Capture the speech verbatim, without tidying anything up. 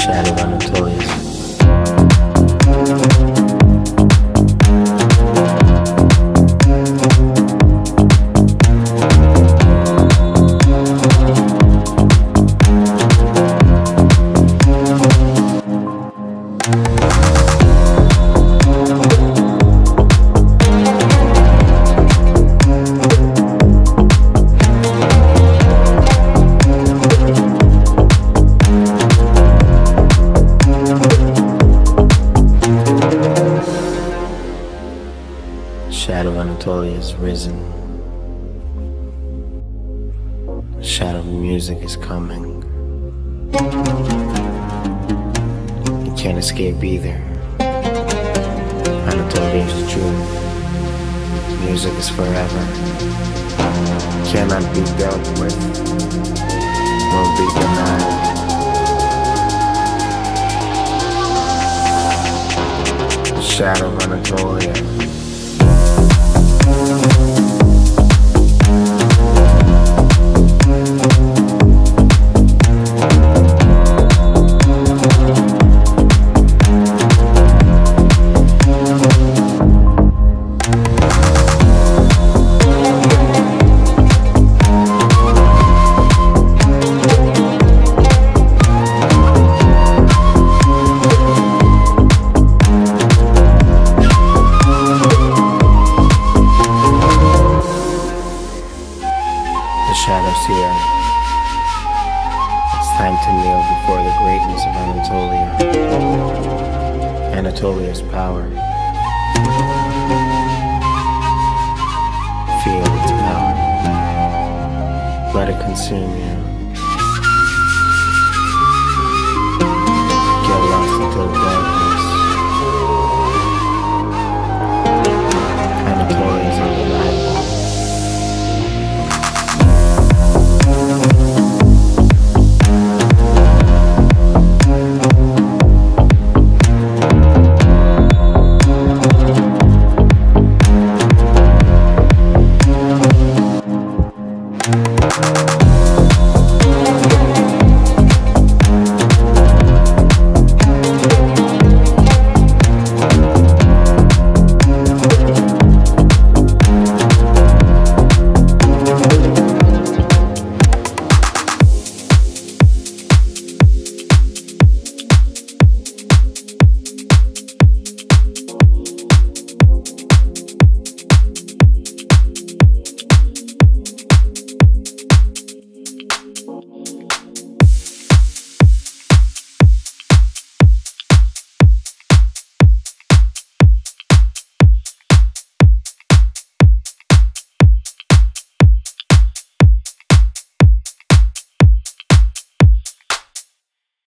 Shadow of Anatolia. Shadow of Anatolia is risen. Shadow of music is coming. You can't escape either. Anatolia is truth. Music is forever. Cannot be dealt with, nor be denied. Shadow of Anatolia. The shadows here. It's time to kneel before the greatness of Anatolia. Anatolia's power. Feel its power. Let it consume you.